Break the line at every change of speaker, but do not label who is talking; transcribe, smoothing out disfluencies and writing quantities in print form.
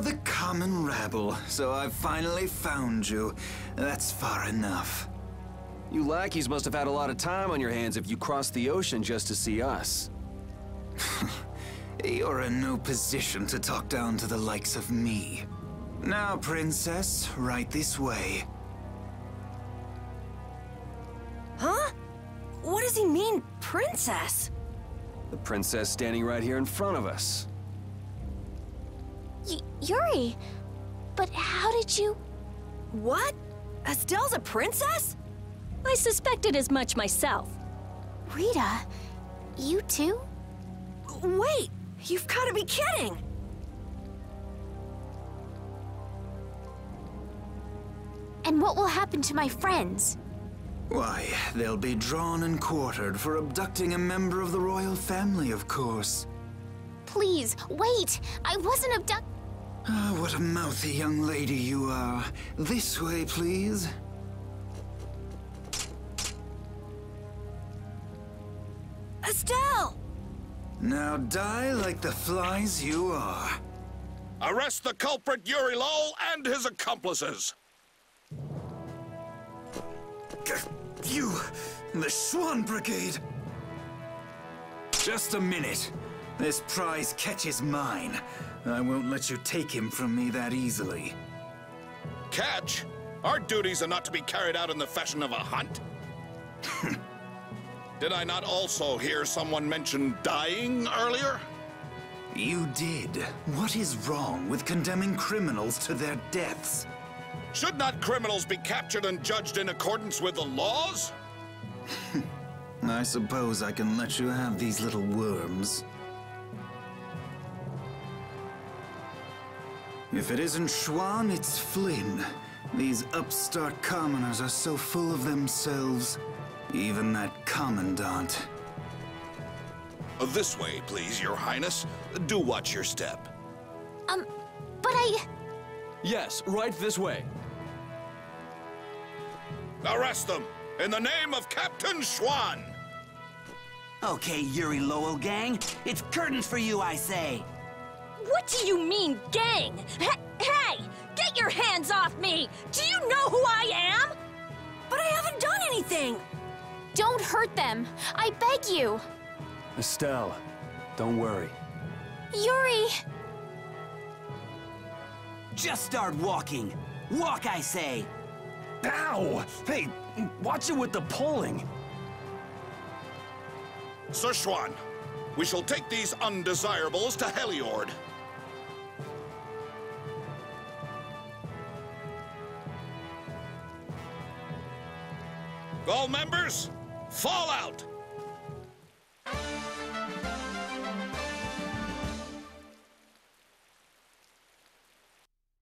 the common rabble, so I've finally found you. That's far enough.
You lackeys must have had a lot of time on your hands if you crossed the ocean just to see us.
You're in no position to talk down to the likes of me. Now, princess, right this way.
Huh? What does he mean, princess?
The princess standing right here in front of us.
Yuri, but how did you...
What? Estelle's a princess?
I suspected as much myself. Rita, you too?
Wait, you've got to be kidding!
And what will happen to my friends?
Why, they'll be drawn and quartered for abducting a member of the royal family, of course.
Please, wait! I wasn't abducted.
Ah, what a mouthy young lady you are. This way, please.
Estelle!
Now die like the flies you are.
Arrest the culprit Yuri Lowell and his accomplices.
You, the Swan Brigade. Just a minute. This prize catches mine. I won't let you take him from me that easily.
Catch? Our duties are not to be carried out in the fashion of a hunt. Did I not also hear someone mention dying earlier?
You did. What is wrong with condemning criminals to their deaths?
Should not criminals be captured and judged in accordance with the laws?
I suppose I can let you have these little worms. If it isn't Schwan, it's Flynn. These upstart commoners are so full of themselves. Even that commandant.
This way, please, Your Highness. Do watch your step.
But I...
Yes, right this way.
Arrest them, in the name of Captain Schwan!
Okay, Yuri Lowell gang, it's curtains for you, I say.
What do you mean, gang? Hey! Get your hands off me! Do you know who I am?
But I haven't done anything!
Don't hurt them! I beg you!
Estelle, don't worry.
Yuri!
Just start walking. Walk, I say.
Ow! Hey, watch it with the pulling.
Sir Schwan, we shall take these undesirables to Heliord. All members, fall out!